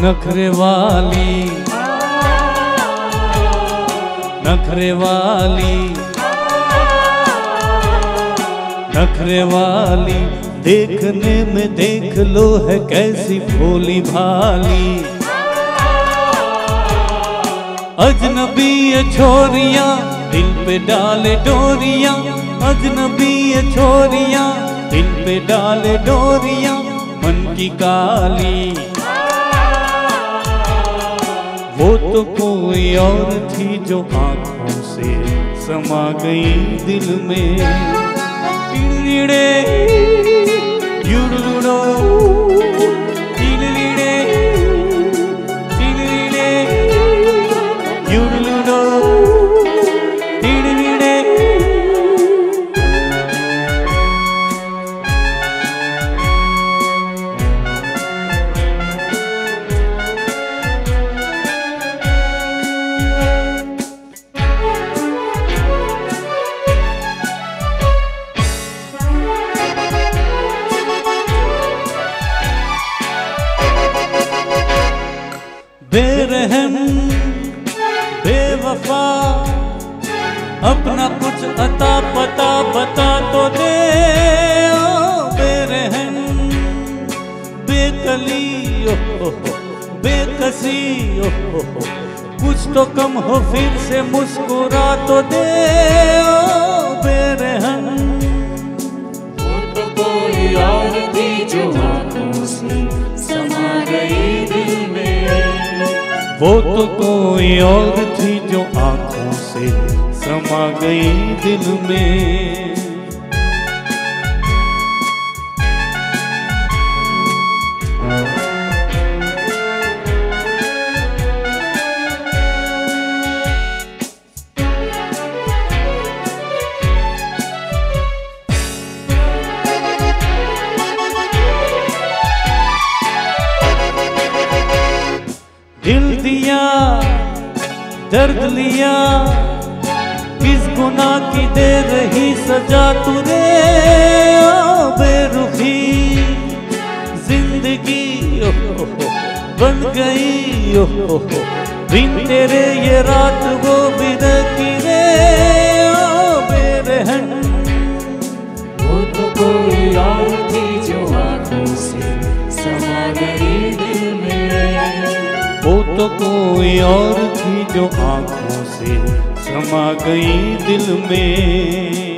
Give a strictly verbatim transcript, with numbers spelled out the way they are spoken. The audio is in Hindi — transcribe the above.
नखरे वाली नखरे वाली नखरे वाली, देखने में देख लो है कैसी भोली भाली। अजनबी ये छोरियां दिल पे डाले डोरियां, अजनबी ये छोरियां दिल पे डाले डोरियां, मन की काली। वो तो कोई और थी जो आंखों से समा गई दिल में। टिड़िड़े युड़ुड़ो टिड़िड़े टिड़िड़े युड़ुड़ो टिड़िड़े। बेरहम बेवफा अपना कुछ अता पता बता तो दे। ओ बेरहम बेकली ओ बेकसी ओ कुछ तो कम हो फिर से मुस्कुरा तो दे। ओ बेरहम वो तो कोई और थी जो आंखों से समा गई दिल में। वो तो कोई और थी जो आंखों से समा गई दिल में। दिल दिया दर्द लिया, किस गुनाह की दे रही सजा तुझे। ओ बेरुखी जिंदगी ओ हो हो बन गई ओ हो हो बिन तेरे ये रात वो बिरकी रे। ओ बेरहम वो तो कोई और थी जो आंखों से समा गई दिल में। वो तो कोई और थी जो आंखों से समा गई दिल में।